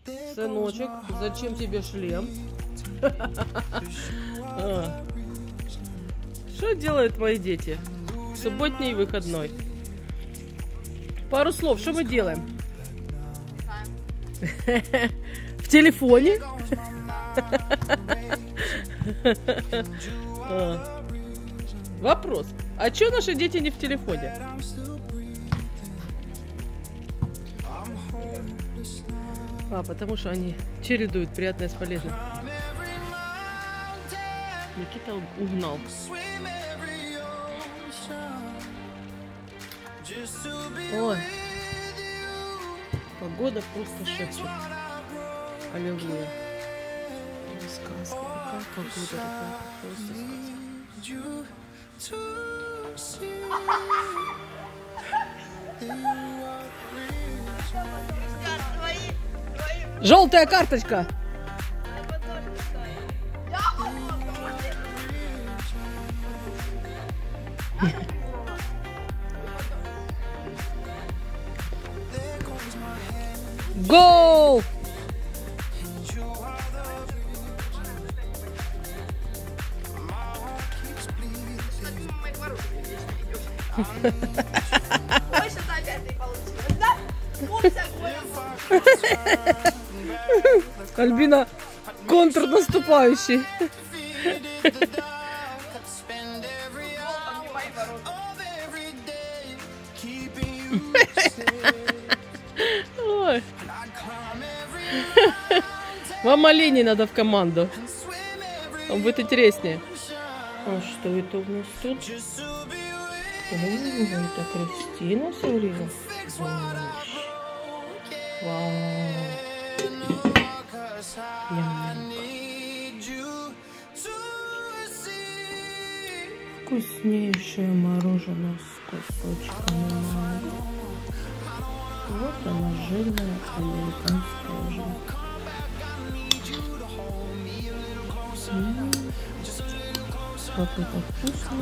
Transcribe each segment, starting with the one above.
Сыночек, зачем тебе шлем? Что делают мои дети? Субботний и выходной. Пару слов, что мы делаем? В телефоне? Вопрос. А что наши дети не в телефоне? Потому что они чередуют приятное с полезным. Никита угнал. Ой. Погода просто шепчет. Аллилуйя. Сказка. Какая погода такая. Просто сказка. Желтая карточка. Гол! Альбина контрнаступающий. Ой. Вам оленей надо в команду. Он будет интереснее. А что это у нас тут? Ой, это Кристина сварила. Вау. Вкуснейшее мороженое с кусочками манго. Вот она, жирная американская жирка. Как это вкусно.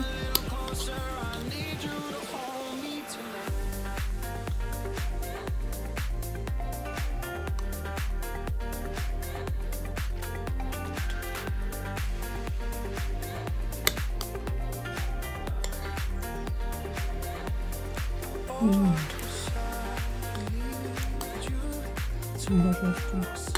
Божественно.